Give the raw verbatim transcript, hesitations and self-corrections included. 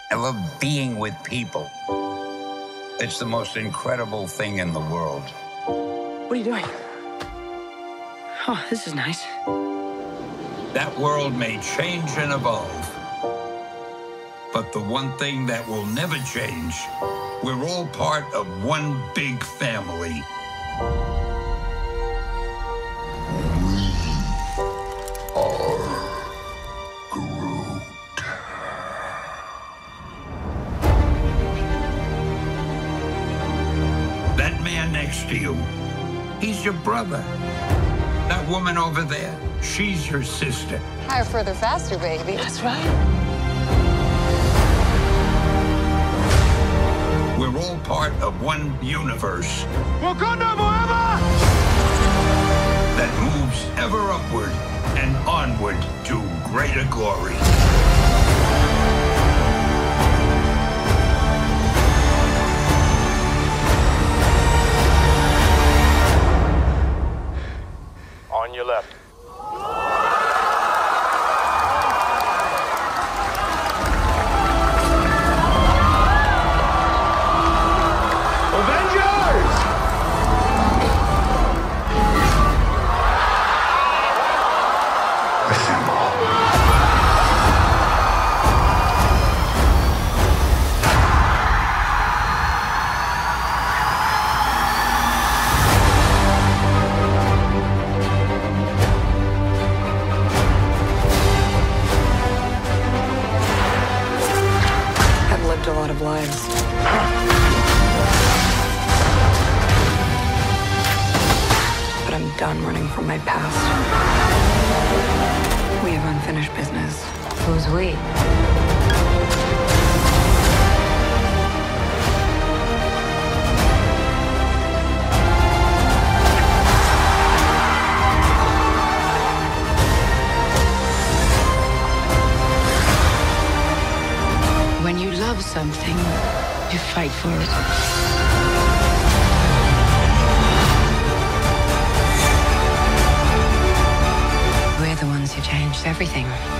I love being with people. It's the most incredible thing in the world. What are you doing? Oh, this is nice. That world may change and evolve, but the one thing that will never change, we're all part of one big family. That man next to you, he's your brother. That woman over there, she's your sister. Higher, further, faster, baby. That's right. We're all part of one universe. Wakanda forever! That moves ever upward and onward to greater glory. On your left. Avengers! Assemble. I've lived a lot of lives. But I'm done running from my past. We have unfinished business. Who's we? When you love something, you fight for it. We're the ones who changed everything.